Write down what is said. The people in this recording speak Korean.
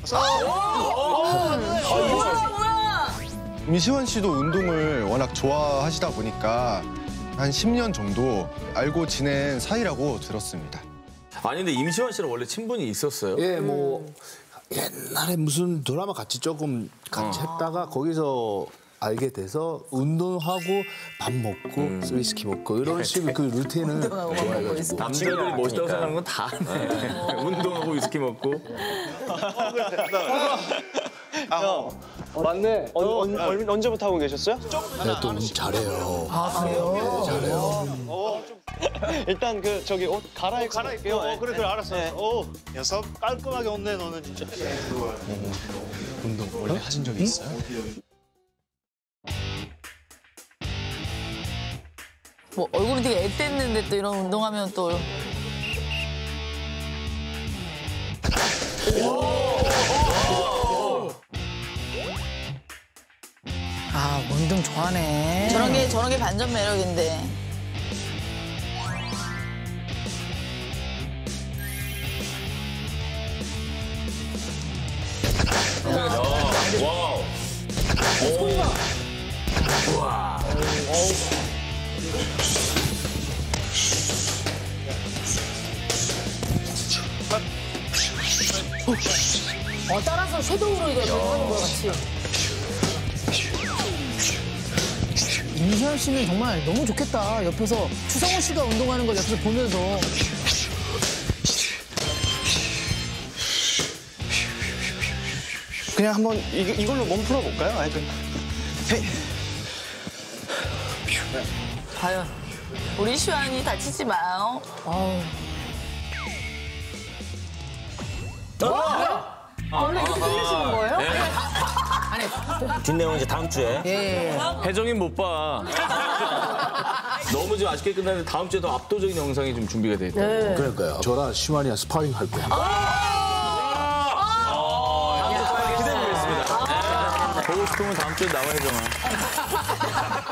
임시완 씨도 운동을 워낙 좋아하시다 보니까 한 10년 정도 알고 지낸 사이라고 들었습니다. 아니 근데 임시완 씨랑 원래 친분이 있었어요? 예, 뭐 옛날에 무슨 드라마 같이 조금 했다가 거기서 알게 돼서 운동하고 밥 먹고 위스키 먹고 이런 식의 그 루틴을 좋아해가지고. 남자들이 멋있다고 생각하는 건 다 하네. 운동하고 위스키 먹고. 맞네. 언제부터 하고 계셨어요? 네, 또 잘해요. 아, 그래요? 잘해요. 일단 그 저기 옷 갈아입고 갈게요. 그래 알았어. 네. 녀석 깔끔하게 없네 너는 진짜. 운동 원래 하신 적이 있어요? 뭐 얼굴이 되게 앳됐는데 또 이런 운동하면 또. 아, 운동 좋아하네. 저런 게 반전 매력인데. 와우. 우와. 따라서 섀도우로 이거 하는 거야, 같이. 임시완 씨는 정말 너무 좋겠다. 옆에서 추성훈 씨가 운동하는 걸 옆에서 보면서. 그냥 한번 이걸로 몸 풀어볼까요? 아니 그 과연 우리 시완이 다치지 마요. 원래 이렇게 끝내시는 거예요? 뒷내용 이제 다음 주에. 예. 혜정이 못 봐. 너무 좀 아쉽게 끝났는데 다음 주에 더 압도적인 영상이 좀 준비가 돼 있다. 네. 그러니까요. 저랑 시완이랑 스파링 할 거야. 기대해보겠습니다. 보고 싶으면 다음 주에 나와, 혜정아.